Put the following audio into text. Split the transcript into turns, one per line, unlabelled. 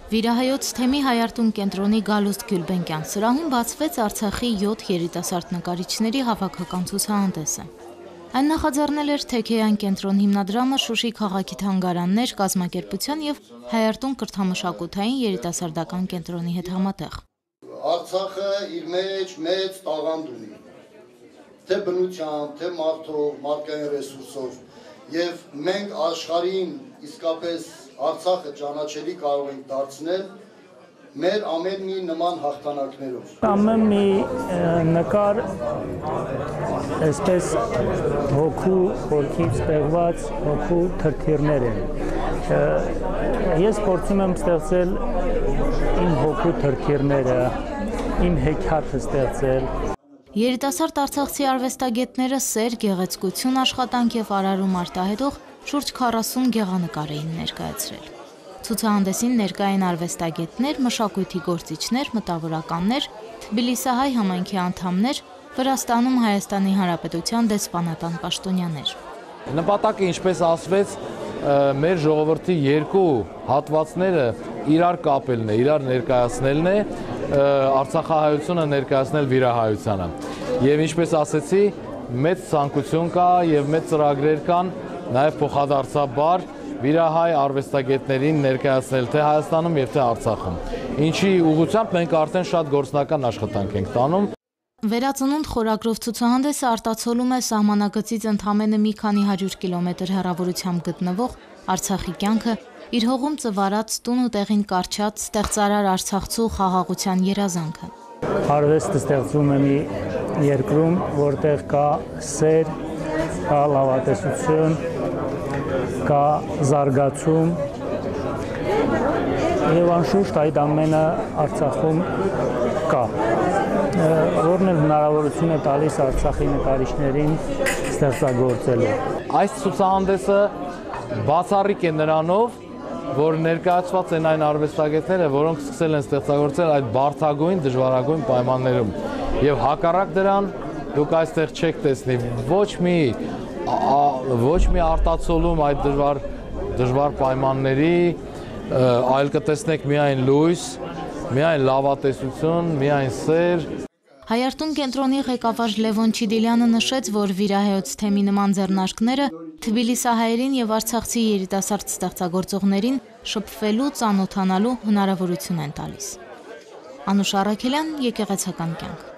Վիրահայոց թեմի Հայարտուն կենտրոնի Գալուստ Գյուլբենկյան սրահում բացվեց Արցախի 7 երիտասարդ նկարիչների հավաքական ցուցահանդեսը։ Այն նախաձեռնել էր Թեքեյան կենտրոն հիմնադրամը, Շուշի քաղաքի թանգարաններ, կազմակերպության եւ Հայարտուն կրթամշակութային երիտասարդական կենտրոնի հետ համատեղ։
Արցախը իր մեջ մեծ տաղանդ ունի, թե բնությամբ, թե մարդկային ռեսուրսով, եւ մենք աշխարհին իսկապես Արցախը ճանաչելի կարող ենք դարձնել մեր ամեն մի նման հաղթանակներով։
Ամեն մի նկար այսպես հոգու խորքից ստեղված հոգու թրթիռներ են։ Ես փորձում եմ ստեղծել իմ հոգու թրթիռները, իմ հեքիաթը ստեղծել։
Երիտասարդ արցախցի արվեստագետները սեր, գեղեցկություն, աշխատանք եւ արարում արտահայտող շուրջ 40 գեղանկար էին ներկայացրել։ Ցուցահանդեսին ներկա են արվեստագետներ, մշակույթի գործիչներ, մտավորականներ, Թբիլիսահայ համայնքի անդամներ, Վրաստանում Հայաստանի Հանրապետության դեսպանատան պաշտոնյաներ։
Նպատակը, ինչպես ասվեց, մեր ժողովրդի երկու հատվածները իրար կապելն է, իրար ներկայացնելն է, արցախահայությունը ներկայացնել վիրահայությանը։ Եվ ինչպես ասեցի, մեծ ցանկություն կա եւ մեծ ծրագրեր կան նաեւ փոխադարձաբար վիրահայ արվեստագետներին ներկայացնել թե Հայաստանում եւ թե Արցախում։ Ինչի ուղղությամբ մենք արդեն շատ գործնական աշխատանք ենք տանում։
Վերածնունդ խորագրով ցուցահանդեսը արտացոլում է սահմանագծից ընդամենը մի քանի 100 կիլոմետր հեռավորությամբ գտնվող Արցախի կյանքը, իր հողում ծվարած տուն ու տեղին կառչած ստեղծարար արցախցու խաղաղության երազանքը։
Արվեստը ստեղծում է մի երկրում, որտեղ կա սեր, կա լավատեսություն, կա զարգացում, եւ անշուշտ այդ ամենը Արցախում կա, որն էլ հնարավորություն է տալիս Արցախի նկարիչներին ստեղծագործելու։ Այս
ցուցահանդեսը բացառիկ է նրանով, որ ներկայացված են այն արվեստագետները, որոնք սկսել են ստեղծագործել այդ բարդագույն, դժվարագույն պայմաններում։ Եվ հակառակ դրան դուք այստեղ չեք տեսնի ոչ մի արտացոլում այդ դժվար պայմանների, այլ կտեսնեք միայն լույս, միայն լավատեսություն, միայն սեր։
Հայարտուն կենտրոնի ղեկավար Լևոն Չիդիլյանը նշեց, որ վիրահայոց թեմի նման ձեռնարկները թբիլիսահայերին եւ արցախցի երիտասարդ ստեղծագործողներին շփվելու, ծանոթանալու հնարավորություն են տալիս։ Անուշ Առաքելյան, Եկեղեցական կյանք։